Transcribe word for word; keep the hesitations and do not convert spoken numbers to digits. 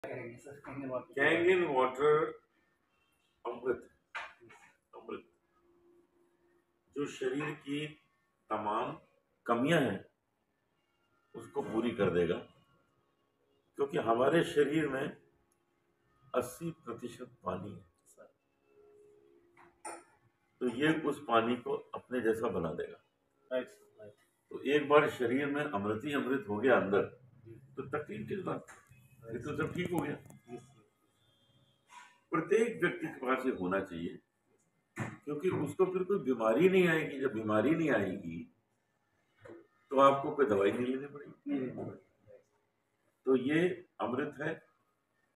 Kang in water अमृत, अमृत जो शरीर की तमाम कमियां हैं उसको पूरी कर देगा, क्योंकि हमारे शरीर में अस्सी प्रतिशत पानी है, तो ये उस पानी को अपने जैसा बना देगा। तो एक बार शरीर में अमृत ही अमृत हो गया अंदर, तो तकलीफ किस बात, ये तो सब ठीक हो गया। प्रत्येक व्यक्ति के पास ये होना चाहिए, क्योंकि उसको फिर कोई बीमारी नहीं आएगी। जब बीमारी नहीं आएगी तो आपको कोई दवाई नहीं लेनी पड़ेगी। तो ये अमृत है।